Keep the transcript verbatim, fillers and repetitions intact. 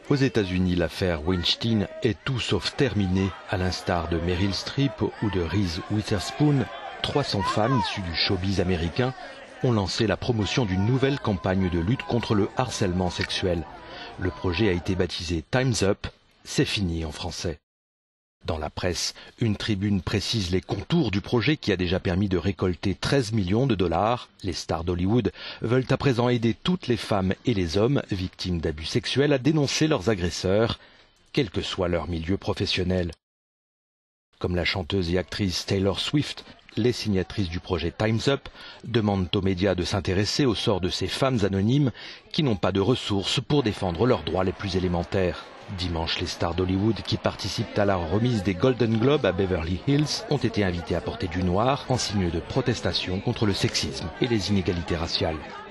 Aux États-Unis, l'affaire Weinstein est tout sauf terminée. À l'instar de Meryl Streep ou de Reese Witherspoon, trois cents femmes issues du showbiz américain ont lancé la promotion d'une nouvelle campagne de lutte contre le harcèlement sexuel. Le projet a été baptisé Time's Up, c'est fini en français. Dans la presse, une tribune précise les contours du projet qui a déjà permis de récolter treize millions de dollars. Les stars d'Hollywood veulent à présent aider toutes les femmes et les hommes victimes d'abus sexuels à dénoncer leurs agresseurs, quel que soit leur milieu professionnel. Comme la chanteuse et actrice Taylor Swift, les signatrices du projet Time's Up demandent aux médias de s'intéresser au sort de ces femmes anonymes qui n'ont pas de ressources pour défendre leurs droits les plus élémentaires. Dimanche, les stars d'Hollywood qui participent à la remise des Golden Globes à Beverly Hills ont été invitées à porter du noir en signe de protestation contre le sexisme et les inégalités raciales.